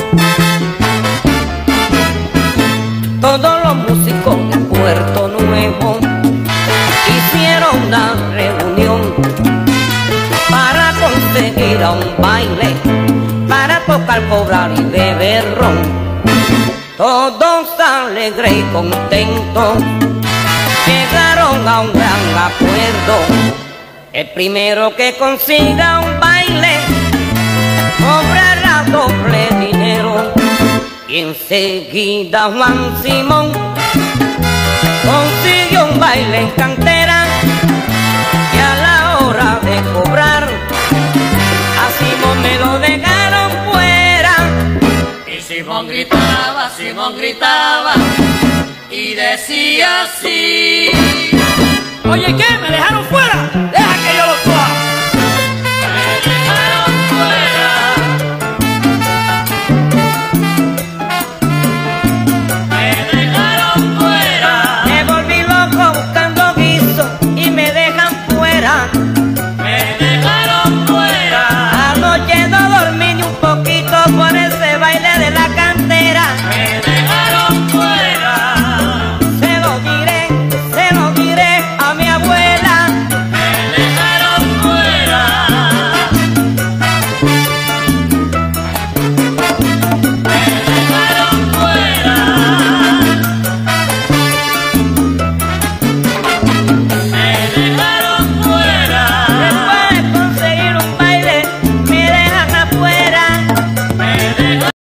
Todos los músicos de Puerto Nuevo hicieron una reunión para conseguir a un baile, para tocar, cobrar y beber ron. Todos alegres y contentos llegaron a un gran acuerdo. El primero que consiga un baile cobrará doble dinero. Y enseguida Juan Simón consiguió un baile en cantera, y a la hora de cobrar a Simón me lo dejaron fuera. Y Simón gritaba y decía así: Oye, ¿qué? ¿Me dejaron fuera?